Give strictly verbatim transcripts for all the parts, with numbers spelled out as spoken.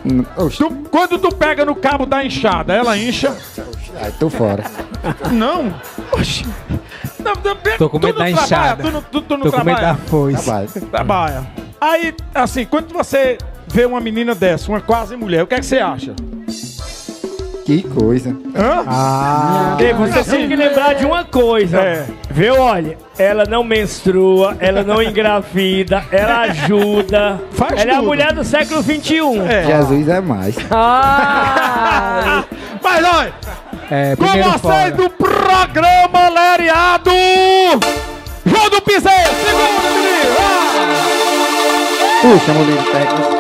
Tu, quando tu pega no cabo da enxada, ela incha? Ai, tô fora. Não. Oxi. Não, não, Tô com medo da enxada. Tu não, tu, tu não Tô com medo da trabalha? foice. Trabalho. Trabalha. Aí, assim, quando você vê uma menina dessa, uma quase mulher, o que é que você acha? Que coisa. Hã? Ah, E você tem que lembrar de uma coisa. É. Viu, olha, ela não menstrua, ela não engravida, ela ajuda. Faz ela é a tudo. mulher do século vinte e um. É. Jesus é mais. Ah! Mas olha, é, com primeiro vocês fora. do programa Leriado, João do Piseiro, segundo menino. Ah! Puxa, Molino Técnico.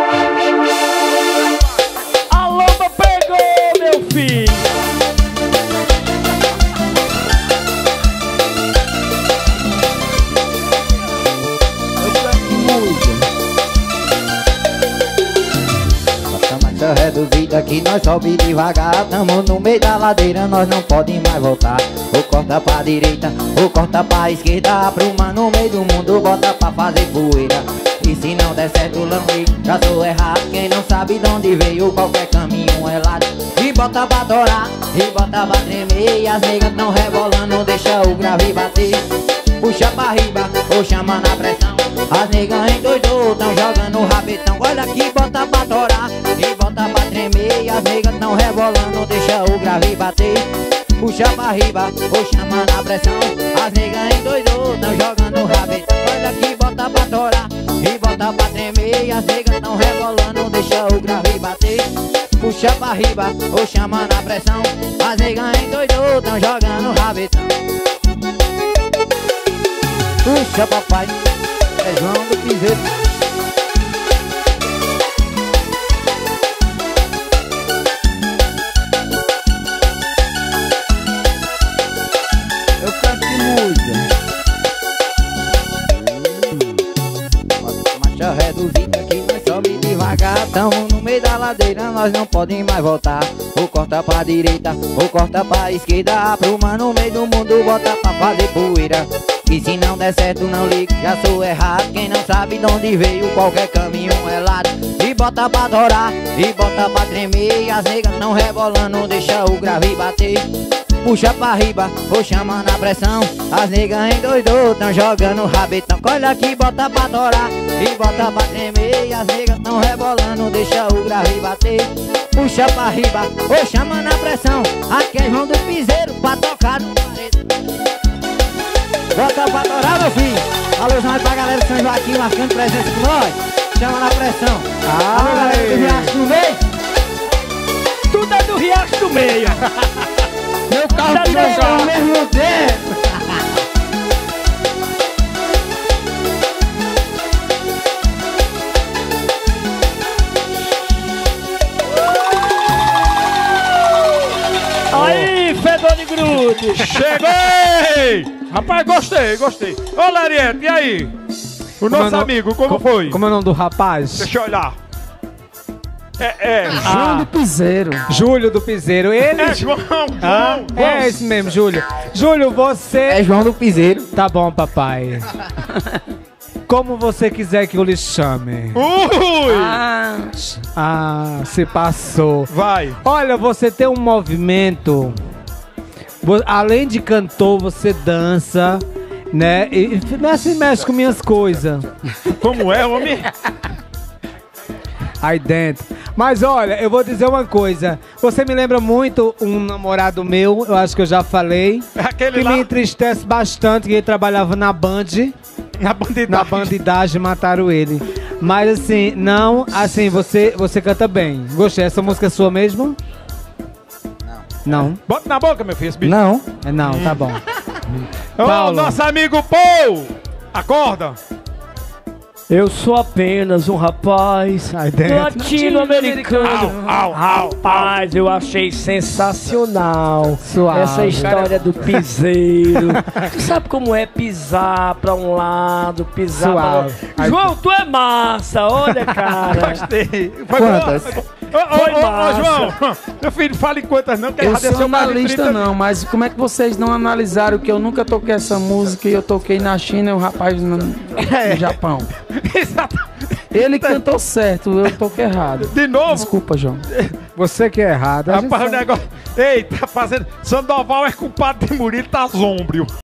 A lomba pegou, meu filho! Nossa marcha reduzida que nós sobe devagar. Tamo no meio da ladeira, nós não pode mais voltar. Ou corta pra direita, ou corta pra esquerda. Apruma no meio do mundo, bota pra fazer poeira. E se não der certo, lambe, já sou errado. Quem não sabe de onde veio, qualquer caminho é lado. E bota pra torar, e bota pra tremer. E as negas tão rebolando, deixa o grave bater. Puxa pra riba, ou chama na pressão. As negas endoidou, tão jogando rabetão. Olha aqui, bota pra torar, e bota pra tremer. E as negas tão rebolando, deixa o grave bater. Puxa pra riba, ou chama na pressão. As negas endoidou, tão jogando rabetão. Olha aqui, bota pra torar, e bota pra tremer. E as negas tão rebolando, deixa o grave bater. Puxa pra riba, ou chama na pressão. As negas endoidou, tão jogando rabetão. Puxa, papai, é João do Piseiro. Eu canto de música. Marcha reduzida que nós sobe devagar. Tamo no meio da ladeira, nós não podemos mais voltar. Ou corta pra direita, ou corta pra esquerda. Apruma no meio do mundo, bota pra fazer poeira. E se não der certo, não liga, já sou errado. Quem não sabe de onde veio, qualquer caminho é lado. E bota pra adorar, e bota pra tremer. E as negas não rebolando, deixa o grave bater. Puxa pra riba, ou chama na pressão. As negas endoidou, tão jogando rabetão. Olha aqui, bota pra adorar, e bota pra tremer. E as negas tão rebolando, deixa o grave bater. Puxa pra riba, ou chama na pressão. Aqui é João do Piseiro, pra tocar no parede. Bota pra adorar, meu filho. Alôzão aí pra galera de São Joaquim, marcando presença com nós. Chama na pressão. Alô, galera do Riacho do Meio. Tudo é do Riacho do Meio. Meu carro Tá tirou legal. ao mesmo tempo. Aí, fedor de grude. Cheguei! Rapaz, gostei, gostei. Ô, Lariete, e aí? O Como nosso é o no- amigo, como co- foi? Como é o nome do rapaz? Deixa eu olhar. É, é. Ah, do Piseiro. Júlio do Piseiro. Ele. É João, João, Ah, João. é esse mesmo, Júlio. Júlio, você. É João do Piseiro. Tá bom, papai. Como você quiser que eu lhe chame. Ui! Ah, ah, se passou. Vai. Olha, você tem um movimento. vo- Além de cantor, você dança, né? E e não é assim, mexe com minhas coisas Como é, homem? aí dentro. Mas olha, eu vou dizer uma coisa. Você me lembra muito um namorado meu, eu acho que eu já falei, Aquele que lá me entristece bastante, que ele trabalhava na Band. na bandidagem. Na bandidagem mataram ele. Mas assim, não, assim, você, você canta bem. Gostei. Essa música é sua mesmo? Não. Bota na boca, meu filho, esse bicho. Não. Não? É não, tá bom. Ô, Paulo. nosso amigo Paul! Acorda! Eu sou apenas um rapaz Aí dentro. latino-americano. Au, au, au, Rapaz, eu achei sensacional Suave. essa história do piseiro. Tu sabe como é pisar pra um lado, pisar Suave. pra outro? João, tu é massa, olha, cara. Gostei. Foi Quantas? boa? Ô, Foi ô, ô, massa. João, meu filho, fale quantas não, que Eu já sou desceu mais de analista trinta. não, mas como é que vocês não analisaram que eu nunca toquei essa música e eu toquei na China e o rapaz no, no Japão? Exato. Ele cantou certo, eu toquei errado. De novo? Desculpa, João. Você que é errado. a gente Rapaz, o sabe. negócio... Ei, tá fazendo... Sandoval é culpado de Murilo, tá zombrio.